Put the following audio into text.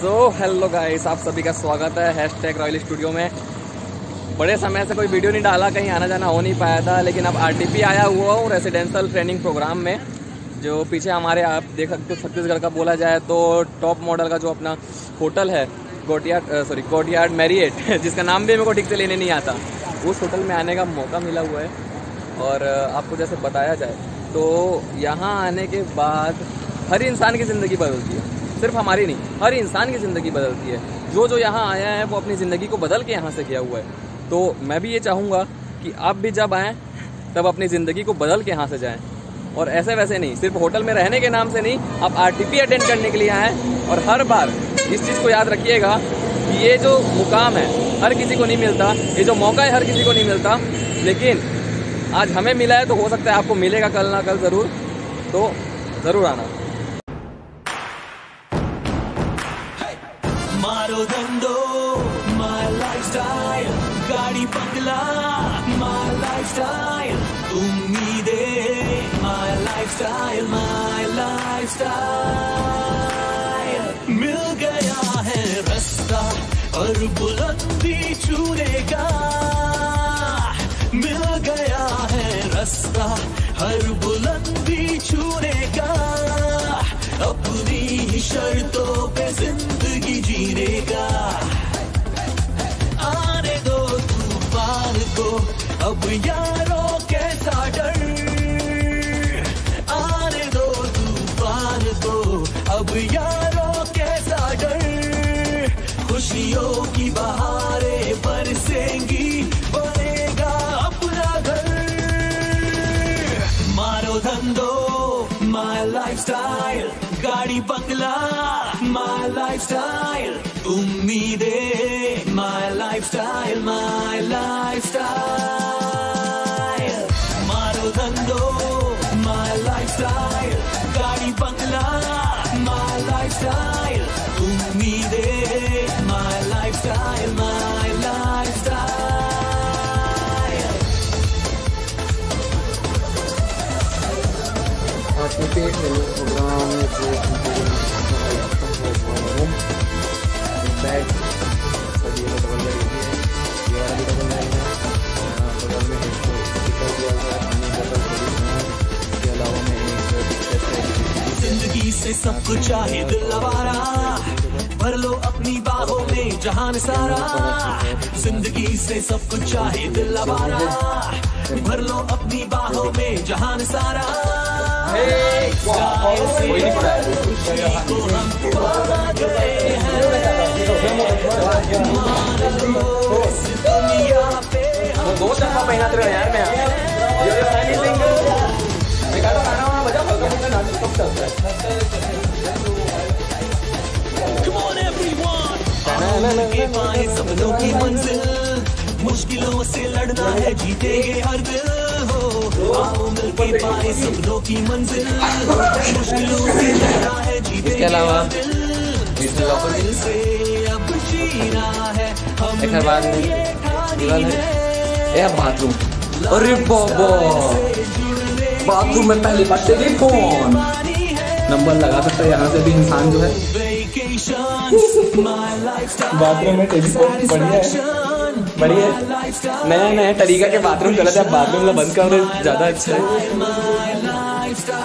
Hello guys, आप सभी का स्वागत है हैशटैग रॉयल स्टूडियो में। बड़े समय से कोई वीडियो नहीं डाला, कहीं आना जाना हो नहीं पाया था, लेकिन अब आरटीपी आया हुआ हूँ रेसिडेंशियल ट्रेनिंग प्रोग्राम में। जो पीछे हमारे आप देख सकते हो, छत्तीसगढ़ का बोला जाए तो टॉप मॉडल का जो अपना होटल है कोर्टयार्ड मैरियट, जिसका नाम भी मेरे को ठीक से लेने नहीं आता, उस होटल में आने का मौका मिला हुआ है। और आपको जैसे बताया जाए तो यहाँ आने के बाद हर इंसान की ज़िंदगी बदलती है, सिर्फ हमारी नहीं, हर इंसान की ज़िंदगी बदलती है। जो यहाँ आया है वो अपनी ज़िंदगी को बदल के यहाँ से गया हुआ है। तो मैं भी ये चाहूँगा कि आप भी जब आएँ तब अपनी ज़िंदगी को बदल के यहाँ से जाएँ, और ऐसे वैसे नहीं, सिर्फ होटल में रहने के नाम से नहीं, आप आरटीपी अटेंड करने के लिए आएँ। और हर बार इस चीज़ को याद रखिएगा कि ये जो मुकाम है हर किसी को नहीं मिलता, ये जो मौका है हर किसी को नहीं मिलता, लेकिन आज हमें मिला है तो हो सकता है आपको मिलेगा कल ना कल ज़रूर, तो ज़रूर आना। मारो धंधो माय लाइफस्टाइल, गाड़ी बंगला माय लाइफस्टाइल, उम्मीदें माय लाइफस्टाइल, माय लाइफस्टाइल। मिल गया है रास्ता और बुलंदी छूने का, मिल गया है रास्ता हर बुलंदी छूने का, अपनी ही शर्तों पे जिंदगी जीने का। आने दो तूफान को अब यारों कैसा डर, आने दो तूफान को अब यारों कैसा डर, खुशियों की बहारें बरसेंगी, बनेगा अपना घर। मारो धंधो माय लाइफस्टाइल, गाड़ी बंगला माय लाइफस्टाइल, उम्मीदें माय लाइफस्टाइल, माय लाइफस्टाइल। मारो धंधो माय लाइफस्टाइल, गाड़ी बंगला माय लाइफस्टाइल, उम्मीदें my lifestyle, my lifestyle. Programme bag सभी डबल बैग है, ये वाला भी डबल बैग है, बगल में एक स्पीकर दिया हुआ है, पानी बोतल खरीद है, इसके अलावा में एक जिंदगी से सब कुछ चाहे दिल आवारा, भर लो अपनी बाहों में जहान सारा। जिंदगी से सब कुछ चाहे दिल आवारा, भर लो अपनी बाहों में जहान सारा। दो चप्पा पहना तेरे यार मैं सपनों की मंजिल, मुश्किलों से लड़ना है, जीतेंगे हर दिल हो। आओ मिलके पाए सपनों की मंजिल, मुश्किलों से लड़ना है, जीतेंगे हर दिल। दिल से अब जीना है हमें, बाथरूम। अरे बाबा, बाथरूम में पहली बार टेलीफोन नंबर लगा सकता है यहाँ से भी इंसान जो है। बाथरूम में टेलीफोन बढ़िया है, नया नया तरीका के बाथरूम चला था, बाथरूम में बंद कर ज्यादा अच्छा है।